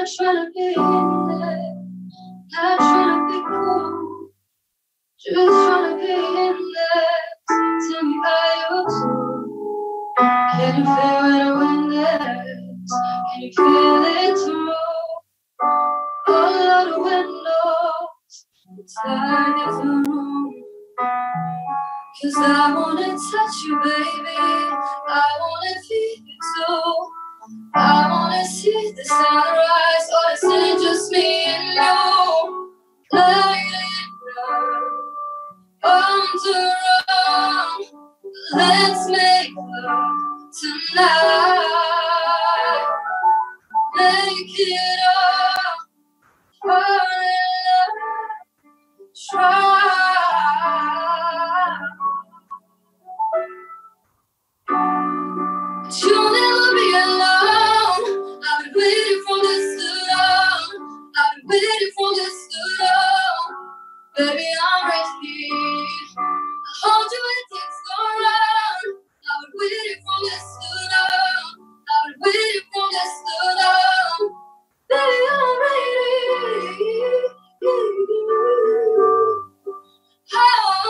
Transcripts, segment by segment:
trying to be in there, not trying to be cool, just trying to be in there. Tell me how you do. Can you feel when the wind is? Can you feel it too? All of the windows, it's like it's a room. 'Cause I wanna touch you, baby. I wanna feel you too. I wanna see the sunrise, or is it just me and you? Light it up, on the run. Let's make love tonight. Make it up, fall in love, try. But you'll never be alone. I've been waiting for this too long. I've been waiting for this too long. Baby, I'm right here. I'll hold you when things go wrong. I've been waiting for this too long. I've been waiting for this too long. Baby, I'm ready. Oh,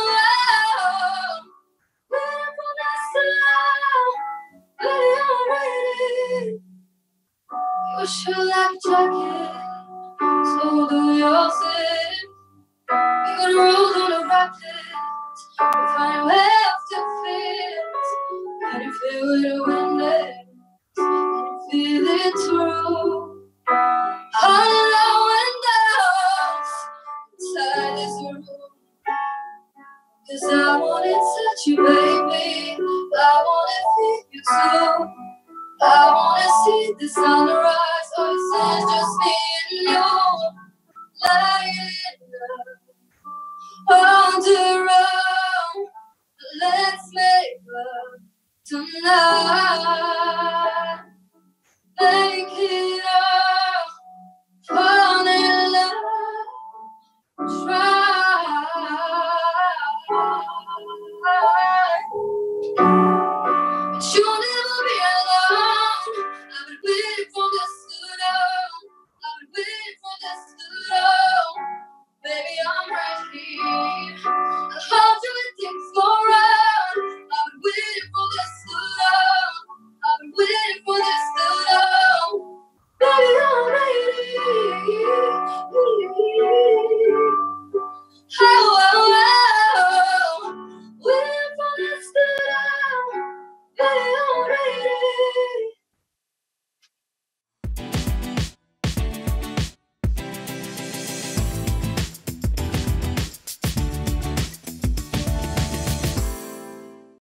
waiting for this too long. Baby, I'm ready. You should like a jacket, so do yours. We got rolled on the rapids, we find a way off the fields. Can you feel where the wind is? Can you feel it through? All the windows inside this room. 'Cause I wanna touch you, baby. I wanna feel you too. I wanna see the sunrise, or is it just me and you? Light it up on the